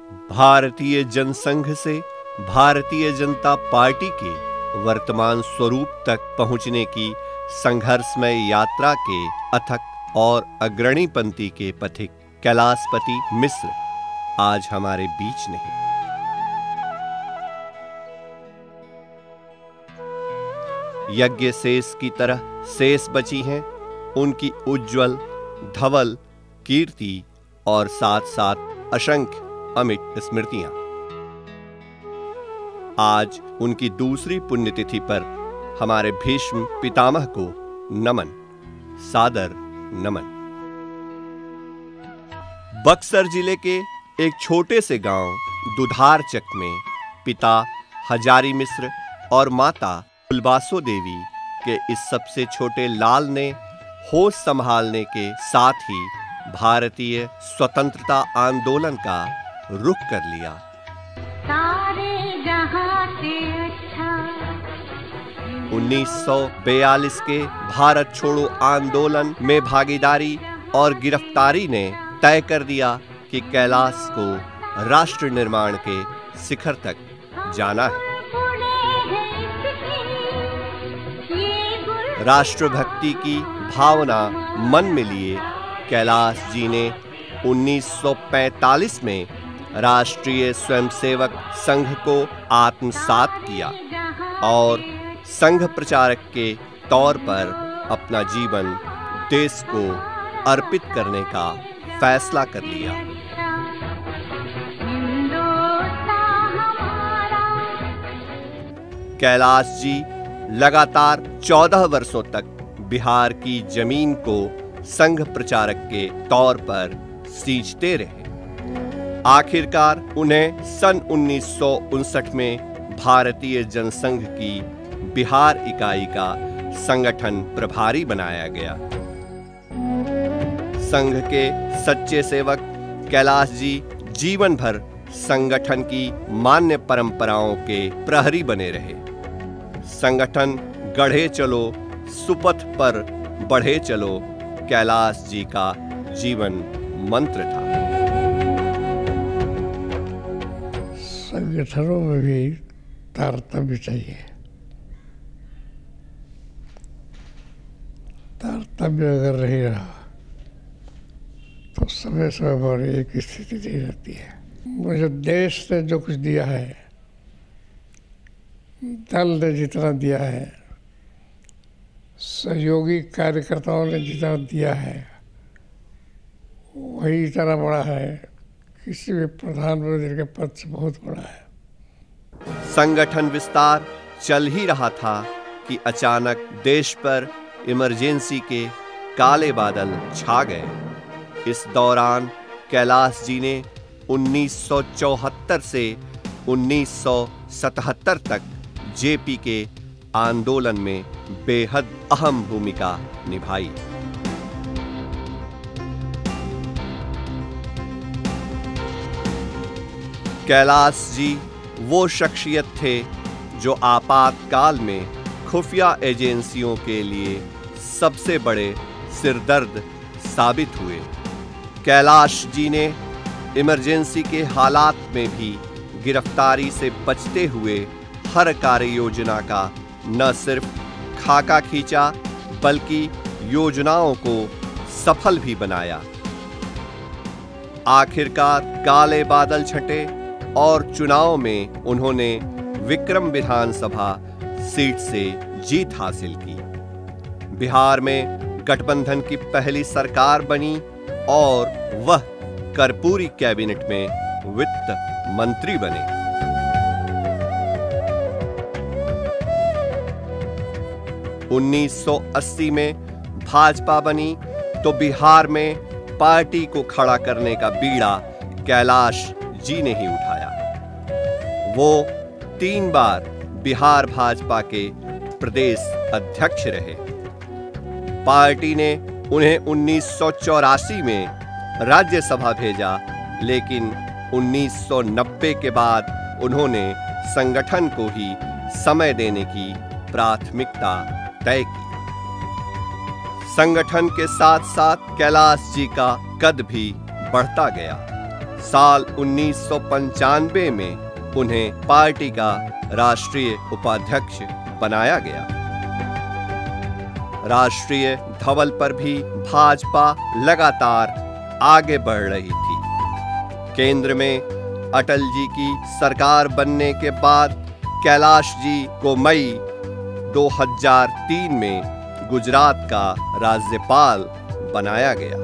भारतीय जनसंघ से भारतीय जनता पार्टी के वर्तमान स्वरूप तक पहुंचने की संघर्षमय यात्रा के अथक और अग्रणी पंथी के पथिक कैलाशपति मिश्र आज हमारे बीच नहीं। यज्ञ शेष की तरह शेष बची हैं उनकी उज्जवल धवल कीर्ति और साथ साथ असंख्य अमिट स्मृतियां। आज उनकी दूसरी पुण्यतिथि पर हमारे भीष्म पितामह को नमन, सादर नमन। बक्सर जिले के एक छोटे से गांव दुधारचक में पिता हजारी मिश्र और माता फुलबासो देवी के इस सबसे छोटे लाल ने होश संभालने के साथ ही भारतीय स्वतंत्रता आंदोलन का रुख कर लिया। सारे जहां से अच्छा 1942 के भारत छोड़ो आंदोलन में भागीदारी और गिरफ्तारी ने तय कर दिया कि कैलाश को राष्ट्र निर्माण के शिखर तक जाना है। राष्ट्रभक्ति की भावना मन में लिए कैलाश जी ने 1945 में राष्ट्रीय स्वयंसेवक संघ को आत्मसात किया और संघ प्रचारक के तौर पर अपना जीवन देश को अर्पित करने का फैसला कर लिया। कैलाश जी लगातार 14 वर्षों तक बिहार की जमीन को संघ प्रचारक के तौर पर सींचते रहे। आखिरकार उन्हें सन 1959 में भारतीय जनसंघ की बिहार इकाई का संगठन प्रभारी बनाया गया। संघ के सच्चे सेवक कैलाश जी जीवन भर संगठन की मान्य परंपराओं के प्रहरी बने रहे। संगठन गढ़े चलो सुपथ पर बढ़े चलो कैलाश जी का जीवन मंत्र था। संगठनों में भी तारतम्य चाहिए। तारतम्य अगर नहीं रहा तो समय समय पर एक स्थिति नहीं रहती है। मुझे देश ने जो कुछ दिया है, दल ने जितना दिया है, सहयोगी कार्यकर्ताओं ने जितना दिया है, वही इतना बड़ा है, किसी भी प्रधानमंत्री के पद से बहुत बड़ा है। संगठन विस्तार चल ही रहा था कि अचानक देश पर इमरजेंसी के काले बादल छा गए। इस दौरान कैलाश जी ने 1974 से 1977 तक जेपी के आंदोलन में बेहद अहम भूमिका निभाई। कैलाश जी वो शख्सियत थे जो आपातकाल में खुफिया एजेंसियों के लिए सबसे बड़े सिरदर्द साबित हुए। कैलाश जी ने इमरजेंसी के हालात में भी गिरफ्तारी से बचते हुए हर कार्य योजना का न सिर्फ खाका खींचा बल्कि योजनाओं को सफल भी बनाया। आखिरकार काले बादल छटे और चुनाव में उन्होंने विक्रम विधानसभा सीट से जीत हासिल की। बिहार में गठबंधन की पहली सरकार बनी और वह कर्पूरी कैबिनेट में वित्त मंत्री बने। 1980 में भाजपा बनी तो बिहार में पार्टी को खड़ा करने का बीड़ा कैलाश जी ने ही उठाया। वो 3 बार बिहार भाजपा के प्रदेश अध्यक्ष रहे। पार्टी ने उन्हें 1984 में राज्यसभा भेजा, लेकिन 1990 के बाद उन्होंने संगठन को ही समय देने की प्राथमिकता तय की। संगठन के साथ साथ कैलाश जी का कद भी बढ़ता गया। साल 1995 में उन्हें पार्टी का राष्ट्रीय उपाध्यक्ष बनाया गया। राष्ट्रीय धवल पर भी भाजपा लगातार आगे बढ़ रही थी। केंद्र में अटल जी की सरकार बनने के बाद कैलाश जी को मई 2003 में गुजरात का राज्यपाल बनाया गया।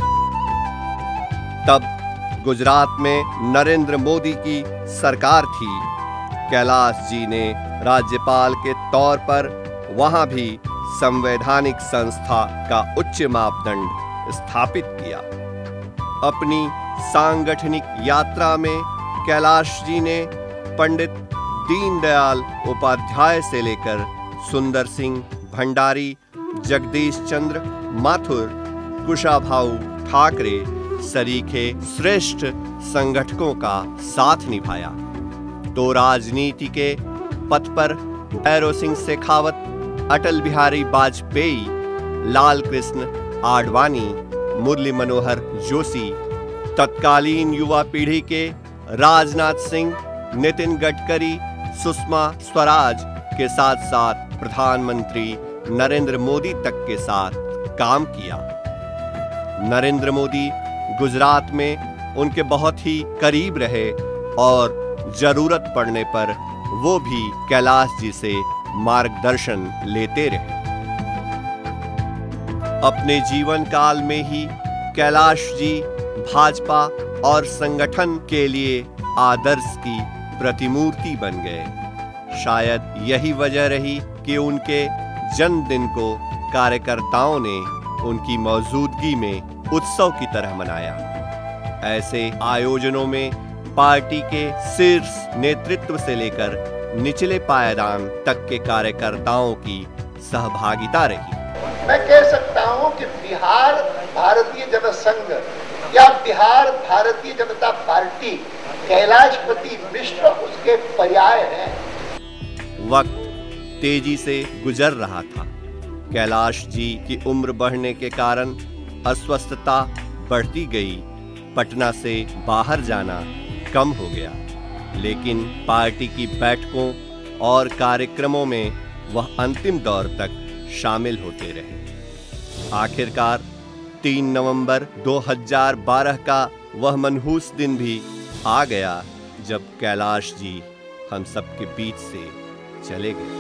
तब गुजरात में नरेंद्र मोदी की सरकार थी। कैलाश जी ने राज्यपाल के तौर पर वहां भी संवैधानिक संस्था का उच्च मापदंड स्थापित किया। अपनी सांगठनिक यात्रा में कैलाश जी ने पंडित दीनदयाल उपाध्याय से लेकर सुंदर सिंह भंडारी, जगदीश चंद्र माथुर, कुशाभाऊ ठाकरे सरीखे श्रेष्ठ संगठकों का साथ निभाया तो राजनीति के पथ पर भैरों सिंह शेखावत, अटल बिहारी वाजपेयी, लाल कृष्ण आडवाणी, मुरली मनोहर जोशी, तत्कालीन युवा पीढ़ी के राजनाथ सिंह, नितिन गडकरी, सुषमा स्वराज के साथ साथ प्रधानमंत्री नरेंद्र मोदी तक के साथ काम किया। नरेंद्र मोदी गुजरात में उनके बहुत ही करीब रहे और जरूरत पड़ने पर वो भी कैलाश जी से मार्गदर्शन लेते रहे। अपने जीवन काल में ही कैलाश जी भाजपा और संगठन के लिए आदर्श की प्रतिमूर्ति बन गए। शायद यही वजह रही कि उनके जन्मदिन को कार्यकर्ताओं ने उनकी मौजूदगी में उत्सव की तरह मनाया। ऐसे आयोजनों में पार्टी के शीर्ष नेतृत्व से लेकर निचले पायदान तक के कार्यकर्ताओं की सहभागिता रही। मैं कह सकता हूं कि बिहार भारतीय जनसंघ या बिहार भारतीय जनता पार्टी कैलाशपति मिश्र उसके पर्याय हैं। वक्त तेजी से गुजर रहा था। कैलाश जी की उम्र बढ़ने के कारण अस्वस्थता बढ़ती गई। पटना से बाहर जाना कम हो गया, लेकिन पार्टी की बैठकों और कार्यक्रमों में वह अंतिम दौर तक शामिल होते रहे। आखिरकार 3 नवंबर 2012 का वह मनहूस दिन भी आ गया जब कैलाश जी हम सबके बीच से चले गए।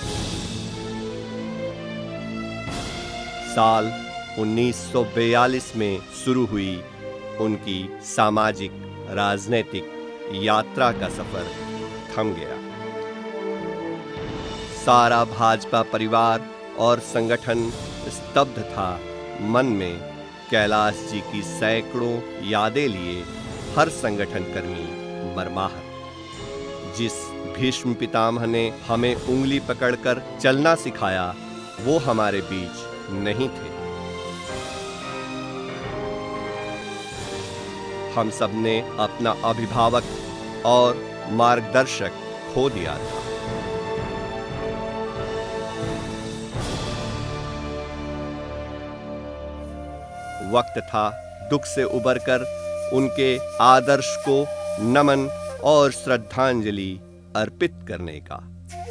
साल 1942 में शुरू हुई उनकी सामाजिक राजनीतिक यात्रा का सफर थम गया। सारा भाजपा परिवार और संगठन स्तब्ध था। मन में कैलाश जी की सैकड़ों यादें लिए हर संगठन कर्मी मरमाहत। जिस भीष्म पितामह ने हमें उंगली पकड़कर चलना सिखाया, वो हमारे बीच नहीं थे। हम सब ने अपना अभिभावक और मार्गदर्शक खो दिया था। वक्त था दुख से उबरकर उनके आदर्श को नमन और श्रद्धांजलि अर्पित करने का।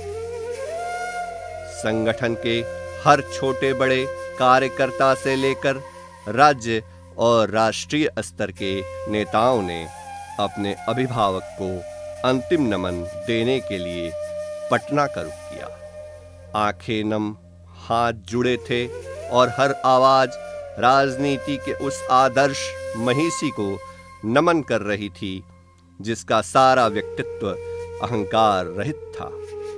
संगठन के हर छोटे बड़े कार्यकर्ता से लेकर राज्य और राष्ट्रीय स्तर के नेताओं ने अपने अभिभावक को अंतिम नमन देने के लिए पटना का रुख किया। आंखें नम, हाथ जुड़े थे और हर आवाज राजनीति के उस आदर्श महिषी को नमन कर रही थी जिसका सारा व्यक्तित्व अहंकार रहित था।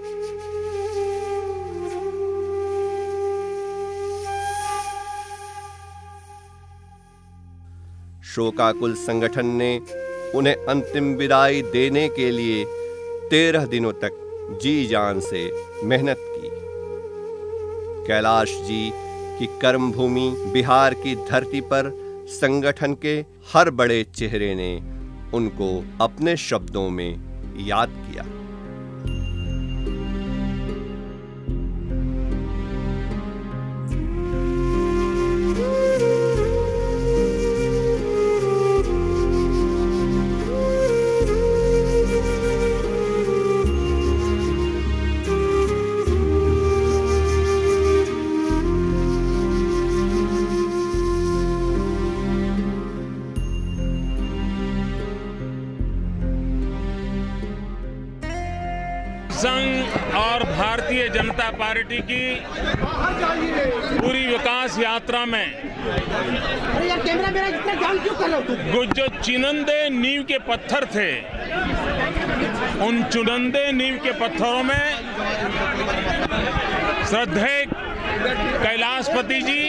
शोकाकुल संगठन ने उन्हें अंतिम विदाई देने के लिए 13 दिनों तक जी जान से मेहनत की। कैलाश जी की कर्मभूमि बिहार की धरती पर संगठन के हर बड़े चेहरे ने उनको अपने शब्दों में याद किया। संघ और भारतीय जनता पार्टी की पूरी विकास यात्रा में जो चुनिंदे नींव के पत्थर थे, उन चुनिंदे नींव के पत्थरों में श्रद्धेय कैलाशपति जी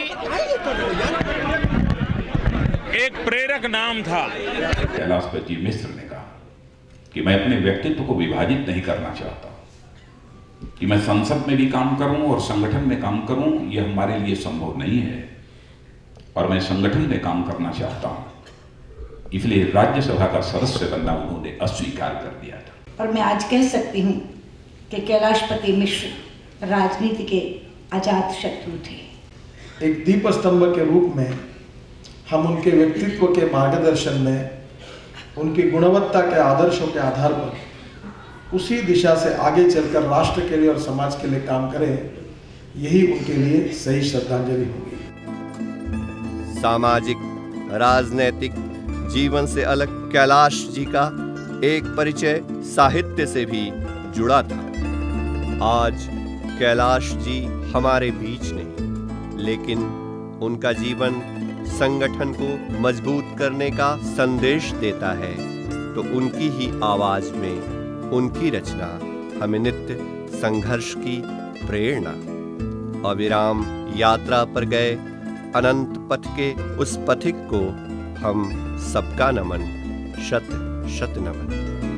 एक प्रेरक नाम था। कैलाशपति मिश्र ने कहा कि मैं अपने व्यक्तित्व को विभाजित नहीं करना चाहता, कि मैं संसद में भी काम करूं और संगठन में काम करूं, यह हमारे लिए संभव नहीं है और मैं संगठन में काम करना चाहता हूं। इसलिए राज्यसभा का सदस्य बनना उन्होंने अस्वीकार कर दिया था। और मैं आज कह सकती हूं कि कैलाशपति मिश्र राजनीति के अजात शत्रु थे। एक दीप स्तंभ के रूप में हम उनके व्यक्तित्व के मार्गदर्शन में, उनकी गुणवत्ता के आदर्शों के आधार पर उसी दिशा से आगे चलकर राष्ट्र के लिए और समाज के लिए काम करें, यही उनके लिए सही श्रद्धांजलि होगी। सामाजिक राजनैतिक जीवन से अलग कैलाश जी का एक परिचय साहित्य से भी जुड़ा था। आज कैलाश जी हमारे बीच नहीं, लेकिन उनका जीवन संगठन को मजबूत करने का संदेश देता है, तो उनकी ही आवाज में उनकी रचना हमें नित्य संघर्ष की प्रेरणा। अविराम यात्रा पर गए अनंत पथ के उस पथिक को हम सबका नमन, शत शत नमन।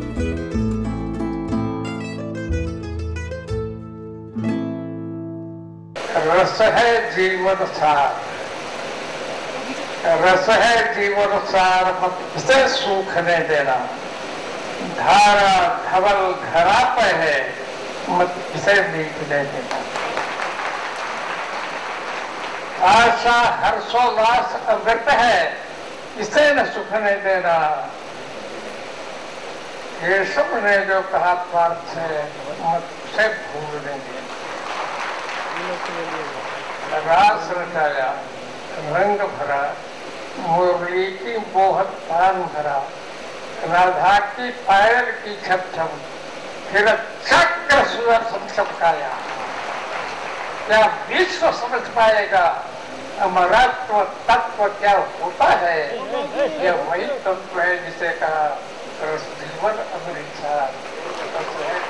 रस है जीवन सार, रस है जीवन सार, मत इसे सूखने देना। धारा धवल धरा पे है, मत इसे मीठने देना। आशा हर्षोल्लास अमृत है, इसे न सूखने देना। केशव ने जो कहा पार्थ है, मत उसे भूलने देना। रास रचाया, रंग भरा, मुरली की मोहत तान भरा, राधा की पायल की छप छप, फिर चक्र सुदर्शन चमकाया। क्या विश्व समझ पाएगा अमरत्व तत्व क्या होता है? यह वही तत्व है जिसे कहा जीवन अमृत।